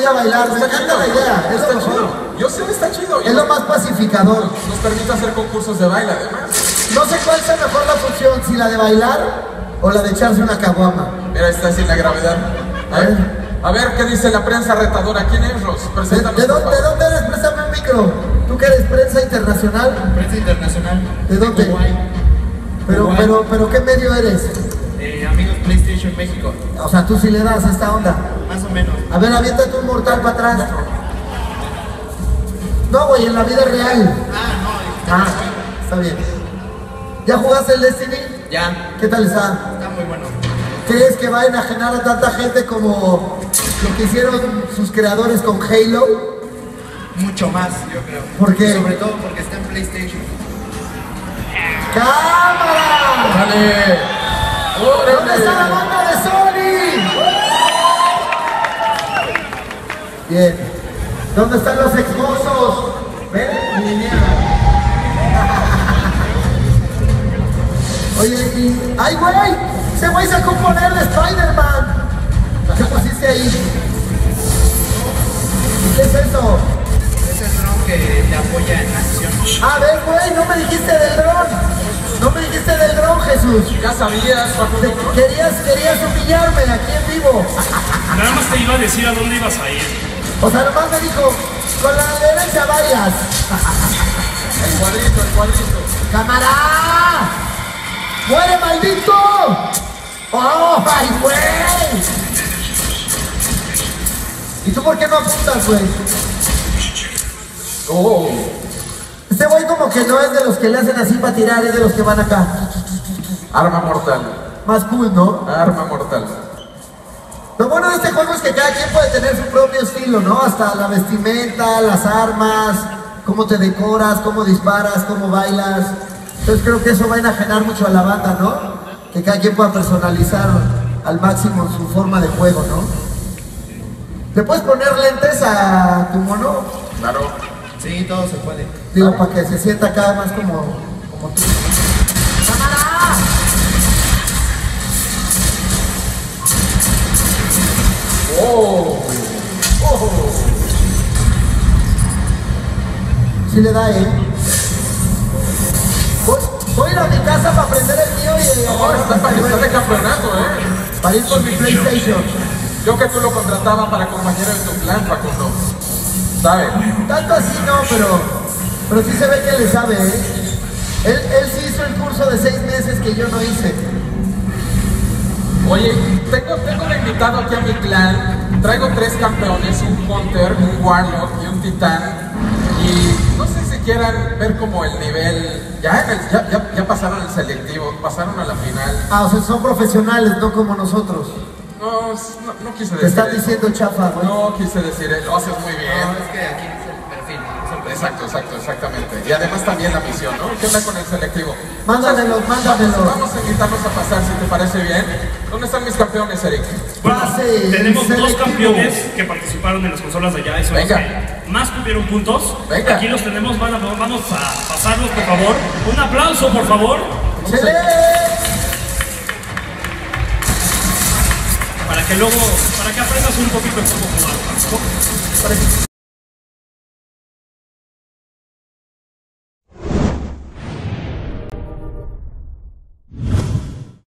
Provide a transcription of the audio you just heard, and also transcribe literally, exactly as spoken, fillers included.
a bailar, me encanta la idea, es lo mejor. Yo sé, está chido. Es lo más pacificador. Nos permite hacer concursos de baile, además. No sé cuál sea mejor la función, si la de bailar o la de echarse una caguama. Mira, está sin la gravedad. A ver, a ver, ¿qué dice la prensa retadora? ¿Quién es, Ros? Preséntanos. ¿De, de, dónde, ¿De dónde eres? Préstame un micro. ¿Tú que eres prensa internacional? Prensa internacional. ¿De dónde? Uruguay. Pero, Uruguay. pero, pero, ¿qué medio eres? Eh, amigos PlayStation México. O sea, tú sí le das a esta onda. Más o menos. A ver, aviéntate un mortal para atrás. No, güey, en la vida real. Ah, no. Ah, está bien. ¿Ya jugaste el Destiny? Ya. ¿Qué tal está? Está muy bueno. ¿Crees que va a enajenar a tanta gente como lo que hicieron sus creadores con Halo? Mucho más, yo creo. ¿Por qué? Sobre todo porque está en PlayStation. ¡Cámara! ¡Dale! ¿Dónde está la banda de Sony? Bien. ¿Dónde están los exmosos? ¿Ven? Mi dinero. Oye, y... ¡ay, güey! ¡Ese güey sacó un poder de Spider-Man! ¿Qué pusiste ahí? ¿Qué es eso? Es el dron que te apoya en acción. A ver, güey, no me dijiste del dron. No me dijiste del dron, Jesús. Ya sabías, Paco. Te- querías, querías humillarme aquí en vivo. Nada más te iba a decir a dónde ibas a ir. O sea, nomás me dijo, con la derecha vayas. El cuadrito, el cuadrito. ¡Cámara! ¡Muere, maldito! ¡Oh, ay, güey! ¿Y tú por qué no apuntas, güey? Oh. Este güey como que no es de los que le hacen así para tirar, es de los que van acá. Arma mortal. Más cool, ¿no? Arma mortal. Lo bueno de este juego es que cada quien puede tener su propio estilo, ¿no? Hasta la vestimenta, las armas, cómo te decoras, cómo disparas, cómo bailas. Entonces creo que eso va a enajenar mucho a la banda, ¿no? Que cada quien pueda personalizar al máximo su forma de juego, ¿no? ¿Le puedes poner lentes a tu mono? Claro. Sí, todo se puede. Digo, para que se sienta cada más como, como tú. ¡Cámara! Oh. Oh. Sí le da, ¿eh? Voy, voy a ir a mi casa para aprender el mío y... No, está, para, está de campeonato, ¿eh? Para ir por mi PlayStation. Yo que tú lo contrataba para compañero de tu plan, Facundo. ¿Sabes? Tanto así no, pero, pero sí se ve que le sabe, ¿eh? Él, él sí hizo el curso de seis meses que yo no hice. Oye, tengo, tengo de invitado aquí a mi clan. Traigo tres campeones, un Hunter, un Warlock y un Titán. Y no sé si quieran ver como el nivel. Ya, en el- ya, ya, ya pasaron el selectivo, pasaron a la final. Ah, o sea, son profesionales, no como nosotros. No, no, no quise decir Te están eso. diciendo chafa, güey. No quise decir eso, lo haces muy No, bien. es que aquí es el perfil. Es el perfil. Exacto, exacto, exactamente. Y además también la misión, ¿no? ¿Qué onda con el selectivo? Mándamelo, Entonces, mándamelo. Vamos, vamos a invitarlos a pasar, si te parece bien. ¿Dónde están mis campeones, Eric? Bueno, Pase, tenemos dos selectivo. campeones que participaron en las consolas de allá y son los Venga. que más tuvieron puntos. Venga. Aquí los tenemos, van a- vamos a pasarlos, por favor. Un aplauso, por favor, ¡Chele! para que luego, para que aprendas un poquito de cómo jugar.